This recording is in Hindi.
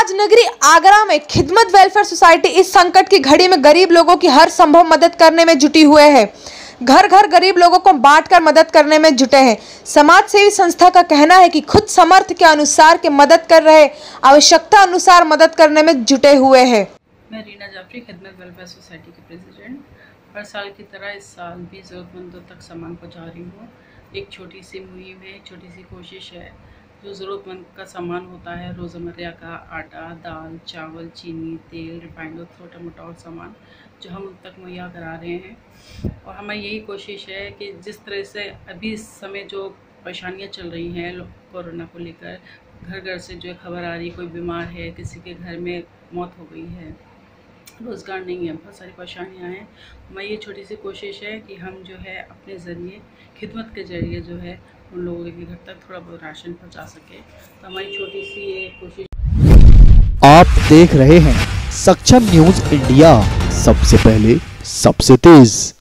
राजनगरी आगरा में खिदमत वेलफेयर सोसाइटी इस संकट की घड़ी में गरीब लोगों की हर संभव मदद करने में जुटी हुए है। घर घर गरीब लोगों को बांटकर मदद करने में जुटे हैं। समाज सेवी संस्था का कहना है कि खुद समर्थ के अनुसार के मदद कर रहे, आवश्यकता अनुसार मदद करने में जुटे हुए हैं। मैं रीना जाफरी, खिदमत वेलफेयर सोसाइटी की प्रेसिडेंट। हर साल की तरह इस साल भी ज़रूरतमंदों तक सामान पहुंचा रही हूँ। एक छोटी सी मुहिम है, एक छोटी सी कोशिश है। जो ज़रूरतमंद का सामान होता है, रोज़मर्रा का आटा, दाल, चावल, चीनी, तेल, रिफाइंड और छोटा मोटा और सामान जो हम उन तक मुहैया करा रहे हैं। और हमारी यही कोशिश है कि जिस तरह से अभी इस समय जो परेशानियाँ चल रही हैं कोरोना को लेकर, घर घर से जो खबर आ रही है कोई बीमार है, किसी के घर में मौत हो गई है, रोज़गार नहीं है, बहुत सारी परेशानियां हैं। हमारी ये छोटी सी कोशिश है कि हम जो है अपने ज़रिए, खिदमत के ज़रिए जो है उन लोगों के घर तक थोड़ा बहुत राशन पहुंचा सके। तो हमारी छोटी सी ये कोशिश। आप देख रहे हैं सक्षम न्यूज़ इंडिया, सबसे पहले सबसे तेज।